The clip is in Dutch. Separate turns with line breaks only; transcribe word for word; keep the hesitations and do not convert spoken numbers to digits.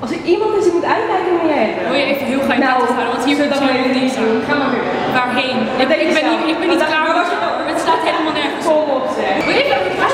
Als er iemand is die moet uitkijken, moet jij het.
Wil je even heel graag
nou,
gaan, want hier wordt het helemaal niks aan.
Ga maar weer.
Waarheen? Ik, ik ben niet, ik ben niet klaar, maar het staat helemaal nergens.
Kom op zeg.
Wil je even